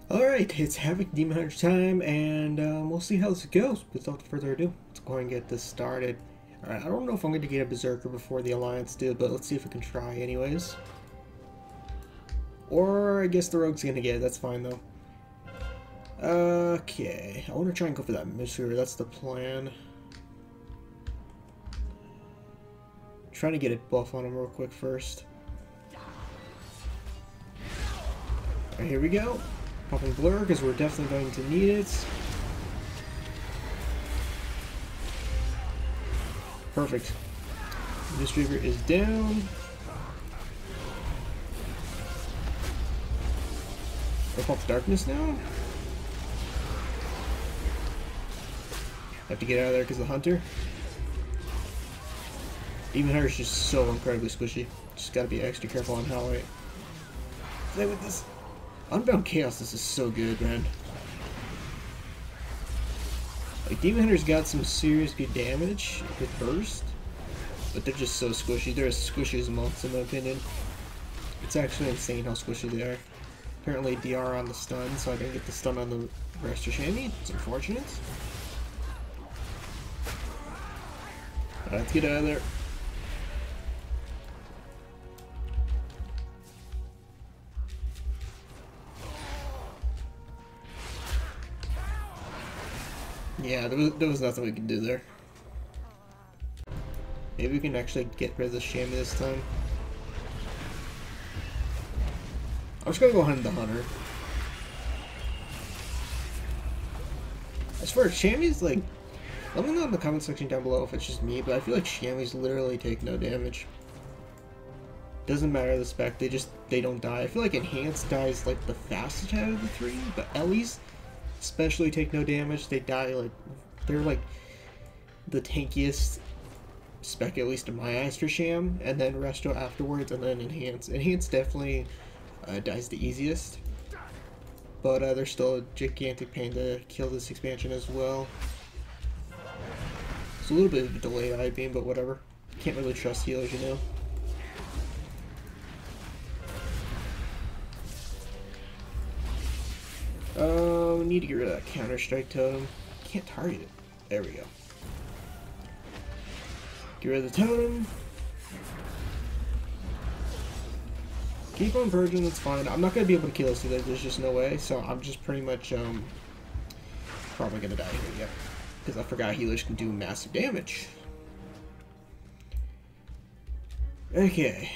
Alright, it's Havoc Demon Hunter time, and we'll see how this goes. Without further ado, let's go ahead and get this started. Alright, I don't know if I'm going to get a Berserker before the Alliance do, but let's see if we can try anyways. Or I guess the Rogue's going to get it, that's fine though. Okay, I want to try and go for that Mystery, that's the plan. Trying to get a buff on him real quick first. Alright, here we go. Popping Blur, because we're definitely going to need it. Perfect. Mistweaver is down. I pop Darkness now. Have to get out of there because of the Hunter. Demon Hunter is just so incredibly squishy. Just gotta be extra careful on how I play with this. Unbound Chaos, this is so good, man. Like, Demon Hunter's got some serious good damage with Burst, but they're just so squishy. They're as squishy as monks, in my opinion. It's actually insane how squishy they are. Apparently DR on the stun, so I didn't get the stun on the Resto Shami. It's unfortunate. Alright, let's get out of there. Yeah, there was nothing we could do there. Maybe we can actually get rid of the Shami this time. I'm just gonna go hunt the Hunter. As for Shami's, like, let me know in the comment section down below if it's just me, but I feel like Shami's literally take no damage. Doesn't matter the spec, they don't die. I feel like Enhanced dies like the fastest out of the three, but Ellie's especially take no damage. They die like, they're like the tankiest spec, at least in my eyes, for Sham, and then Resto afterwards, and then Enhance. Enhance definitely dies the easiest, but they're still a gigantic pain to kill this expansion as well. It's a little bit of a delayed eye beam, but whatever. Can't really trust healers, you know. We need to get rid of that Counter Strike totem. Can't target it. There we go. Get rid of the totem. Keep on Virgin, that's fine. I'm not going to be able to kill this either, there's just no way, so I'm just pretty much, probably going to die here, yeah. Because I forgot healers can do massive damage. Okay.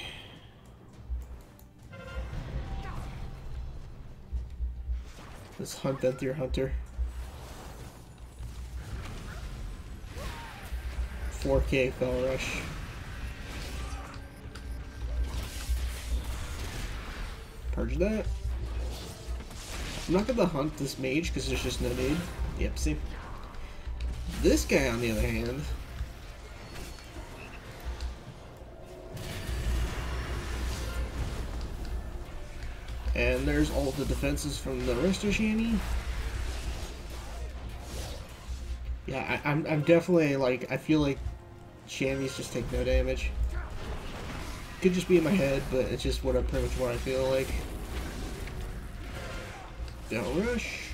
Let's hunt Venthyr Hunter. 4K Fell Rush. Purge that. I'm not gonna hunt this mage because there's just no need. Yep, see. This guy, on the other hand, and there's all the defenses from the Resto Shami. Yeah, I'm definitely, like, I feel like Shamis just take no damage. Could just be in my head, but it's just pretty much what I feel like. Don't rush.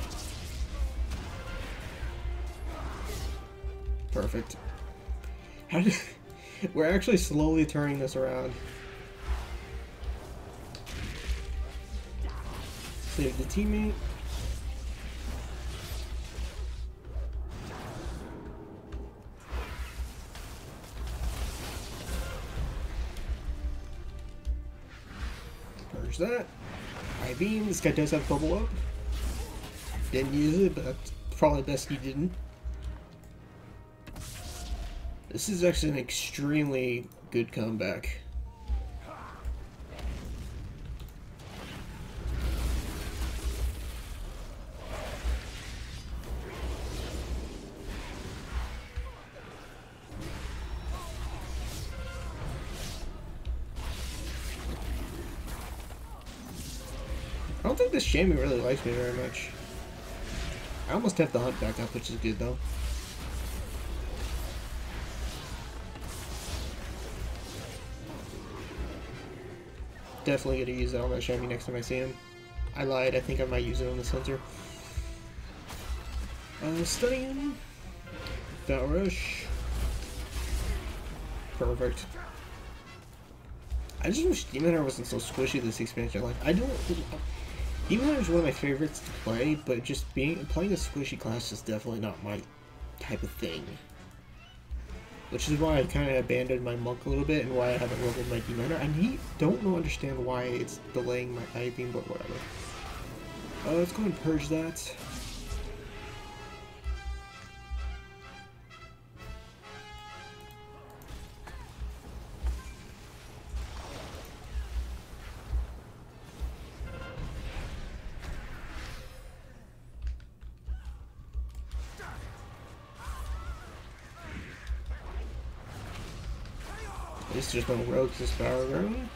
Perfect. How did we're actually slowly turning this around. Save the teammate. Purge that. Eye beam. This guy does have bubble up. Didn't use it, but that's probably best he didn't. This is actually an extremely good comeback. I don't think this Shami really likes me very much. I almost have the hunt back up, which is good though. Definitely gonna use that on that Shami next time I see him. I lied. I think I might use it on this hunter. Studying. Battle Rush. Perfect. I just wish Demon Hunter wasn't so squishy this expansion. Like, I don't... Demon Hunter is one of my favorites to play, but just playing a squishy class is definitely not my type of thing. Which is why I kind of abandoned my Monk a little bit, and why I haven't leveled my Demon Hunter. I don't understand why it's delaying my Eye Beam, but whatever. Let's go and purge that. This just no rogues this power room.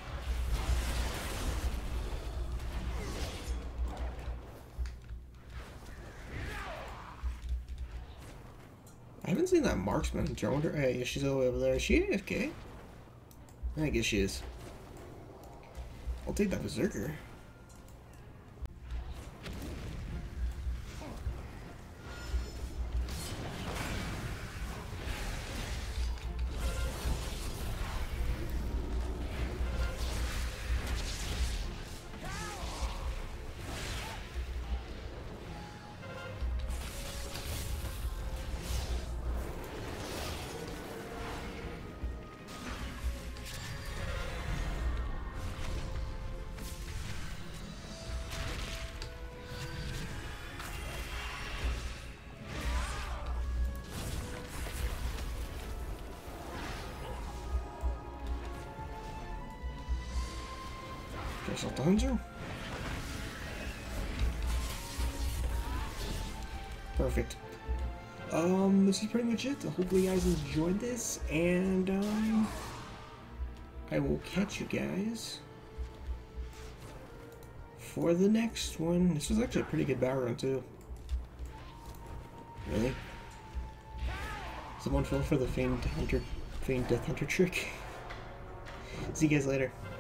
I haven't seen that marksman hunter. I wonder, hey, she's all the way over there. Is she AFK? I guess she is. I'll take that berserker. There's not the hunter. Perfect. This is pretty much it. Hopefully you guys enjoyed this, and I will catch you guys for the next one. This was actually a pretty good battle run too. Really? Someone fell for the famed Death Hunter trick. See you guys later.